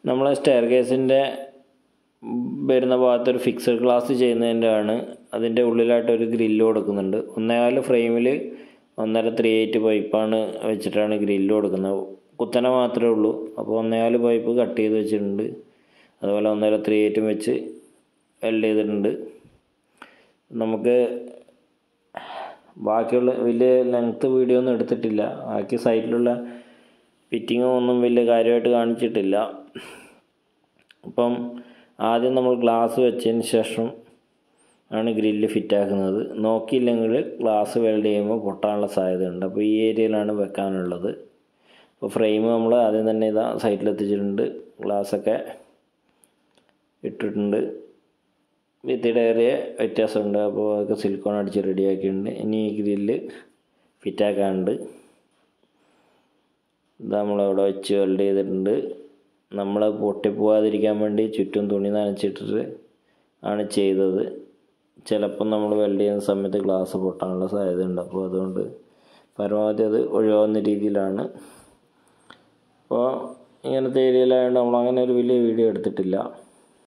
നമ്മളെ സ്റ്റെയർ കേസിൻ്റെ വരുന്ന ഭാഗത്തൊരു ഫിക്സഡ് ഗ്ലാസ് ചെയ്യുന്നതിൻ്റെ ആണ്. അതിൻ്റെ ഉള്ളിലായിട്ടൊരു ഗ്രില്ല് കൊടുക്കുന്നുണ്ട്. 1.4 ഫ്രെയിമിൽ 1.5 3/8 പൈപ്പാണ് വെച്ചിട്ടാണ് ഗ്രില്ല് കൊടുക്കുന്നത്. കുത്തനെ മാത്രമേ ഉള്ളൂ. അപ്പോൾ 1.4 പൈപ്പ് കട്ട് ചെയ്ത് വെച്ചിട്ടുണ്ട്. അതുപോലെ 1.5 3/8 വെച്ച് വെൽഡ് ചെയ്തിട്ടുണ്ട്. നമുക്ക് ബാക്കിയുള്ള വലിയ ലെങ്ത്ത് വീഡിയോ ഒന്നും എടുത്തിട്ടില്ല. ബാക്കി സൈഡിലുള്ള ഫിറ്റിങ്ങും ഒന്നും വലിയ കാര്യമായിട്ട് കാണിച്ചിട്ടില്ല. അപ്പം ആദ്യം നമ്മൾ ഗ്ലാസ് വെച്ചതിന് ശേഷം ആണ് ഗ്രില്ല് ഫിറ്റാക്കുന്നത്. നോക്കിയില്ലെങ്കിൽ ഗ്ലാസ് വെൽഡ് ചെയ്യുമ്പോൾ പൊട്ടാനുള്ള സാധ്യതയുണ്ട്. അപ്പോൾ ഈ ഏരിയയിലാണ് വെക്കാനുള്ളത്. അപ്പോൾ ഫ്രെയിം നമ്മൾ ആദ്യം തന്നെ ഇതാ സൈഡിലെത്തിച്ചിട്ടുണ്ട്. ഗ്ലാസ്സൊക്കെ ഇട്ടിട്ടുണ്ട്. ഭിത്തിയുടെ ഏറിയ വ്യത്യാസമുണ്ട്. അപ്പോൾ അതൊക്കെ സിലിക്കോൺ അടിച്ച് റെഡിയാക്കിയിട്ടുണ്ട്. ഇനി ഈ ഗ്രില്ല് ഫിറ്റാക്കാനുണ്ട്. ഇത് നമ്മളവിടെ വെച്ച് വെൽഡ് ചെയ്തിട്ടുണ്ട്. നമ്മൾ പൊട്ടിപ്പോവാതിരിക്കാൻ വേണ്ടി ചുറ്റും തുണി നനച്ചിട്ടിട്ട് ആണ് ചെയ്തത്. ചിലപ്പം നമ്മൾ വെൽഡ് ചെയ്യുന്ന സമയത്ത് ഗ്ലാസ് പൊട്ടാനുള്ള സാധ്യതയുണ്ട്. അപ്പോൾ അതുകൊണ്ട് പരമാവധി അത് ഒഴിവാകുന്ന രീതിയിലാണ്. അപ്പോൾ ഇങ്ങനത്തെ ഏരിയയിലായതുകൊണ്ട് നമ്മളങ്ങനെ ഒരു വലിയ വീഡിയോ എടുത്തിട്ടില്ല.